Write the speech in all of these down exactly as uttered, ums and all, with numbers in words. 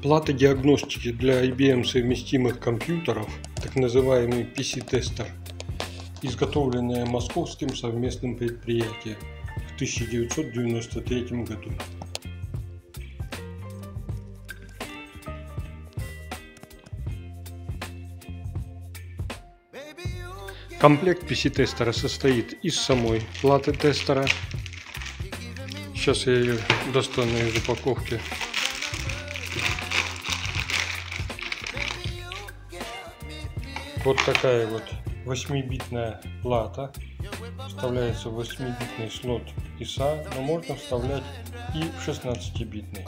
Плата диагностики для ай би эм совместимых компьютеров, так называемый пи си-тестер, изготовленная Московским совместным предприятием в тысяча девятьсот девяносто третьем году. Комплект пи си-тестера состоит из самой платы тестера. Сейчас я ее достану из упаковки. Вот такая вот восьмибитная плата. Вставляется в восьмибитный слот ай эс эй, но можно вставлять и в шестнадцатибитный.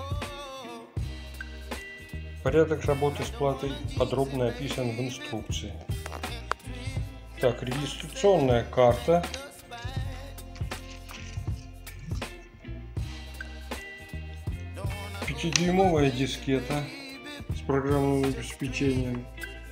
Порядок работы с платой подробно описан в инструкции. Так, регистрационная карта. пятидюймовая дискета с программным обеспечением.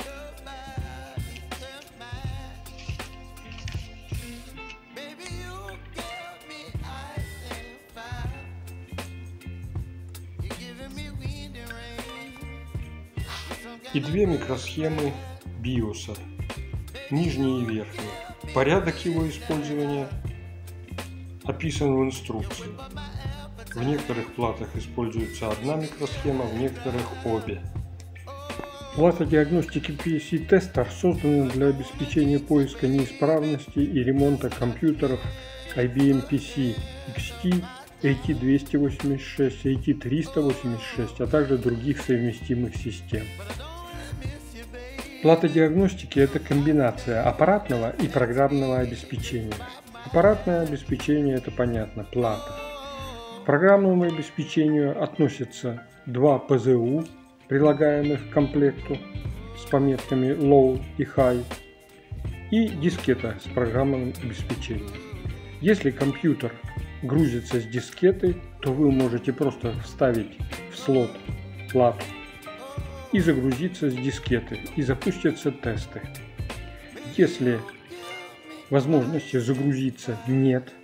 И две микросхемы биоса, нижние и верхние. Порядок его использования описан в инструкции. В некоторых платах используется одна микросхема, в некоторых обе. Плата диагностики пи си-тестер создана для обеспечения поиска неисправностей и ремонта компьютеров ай би эм пи си икс ти, эй ти двести восемьдесят шесть, эй ти триста восемьдесят шесть, а также других совместимых систем. Плата диагностики – это комбинация аппаратного и программного обеспечения. Аппаратное обеспечение – это понятно, плата. К программному обеспечению относятся два пэ зэ у, прилагаемых к комплекту с пометками Low и High, и дискета с программным обеспечением. Если компьютер грузится с дискеты, то вы можете просто вставить в слот плату и загрузиться с дискеты, и запустятся тесты. Если возможности загрузиться нет,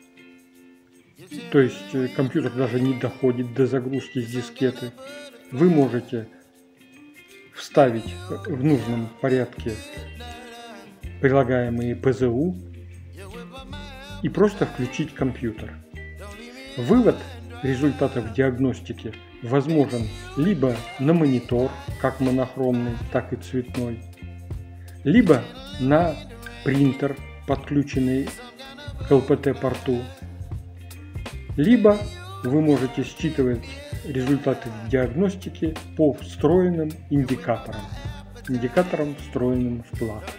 то есть компьютер даже не доходит до загрузки с дискеты, вы можете вставить в нужном порядке прилагаемые пэ зэ у и просто включить компьютер. Вывод результатов диагностики возможен либо на монитор, как монохромный, так и цветной, либо на принтер, подключенный к эл пэ тэ-порту, либо вы можете считывать результаты диагностики по встроенным индикаторам, индикаторам, встроенным в плату.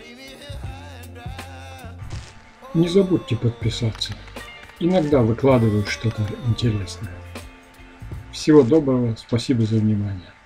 Не забудьте подписаться. Иногда выкладываю что-то интересное. Всего доброго, спасибо за внимание.